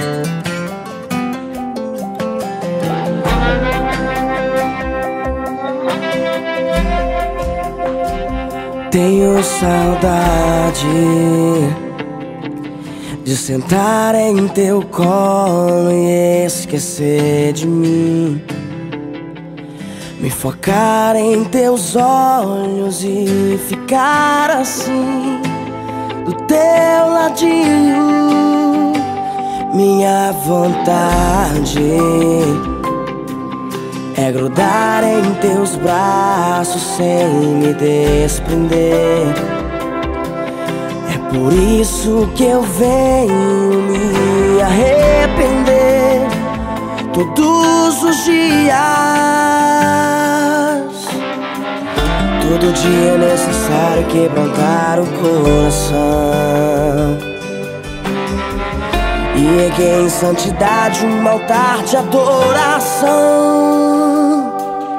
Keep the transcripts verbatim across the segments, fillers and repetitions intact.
Tenho saudade de sentar em teu colo e esquecer de mim, me focar em teus olhos e ficar assim, do teu ladinho. Minha vontade é grudar em teus braços sem me desprender. É por isso que eu venho me arrepender todos os dias. Todo dia é necessário quebrantar o coração e erguer em santidade um altar de adoração.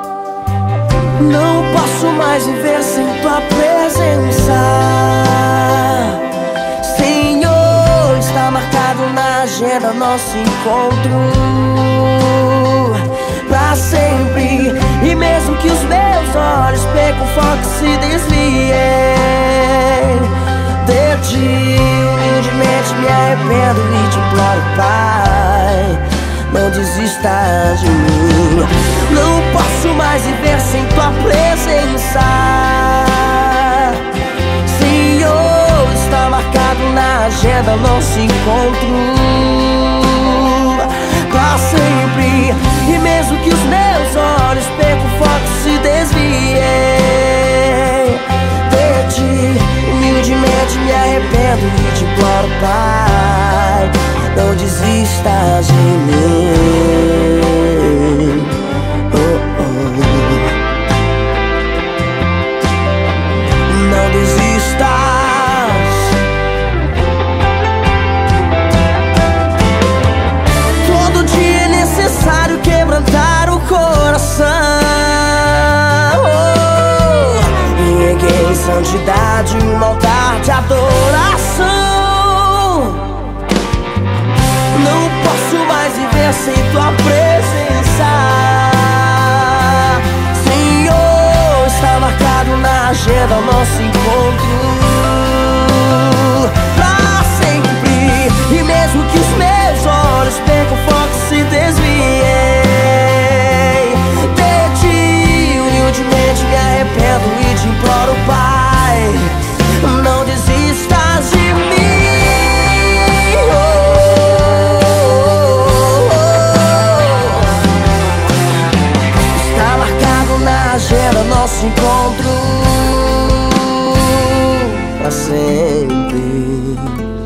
Não posso mais viver sem tua presença, Senhor. Está marcado na agenda nosso encontro pra sempre. E mesmo que os meus olhos percam o foco e se desviem de ti, humildemente me arrependo e te imploro, Pai, não desista de mim. Não posso mais viver sem tua presença, Senhor. Está marcado na agenda nosso encontro pra sempre. E mesmo que os meus olhos percam o foco e se desviem de ti, humildemente me arrependo e te imploro, Pai, não desistas de mim. Oh, oh. Não desistas. Todo dia é necessário quebrantar o coração e erguer em santidade um altar de adoração. Não posso mais viver sem tua presença, Senhor. Está marcado na agenda o nosso encontro pra sempre. E mesmo que os meus olhos percam o foco e se desviem de ti, humildemente me arrependo e te imploro, Pai, não desistas de mim. Oh, oh, oh. Está marcado na agenda nosso encontro pra sempre.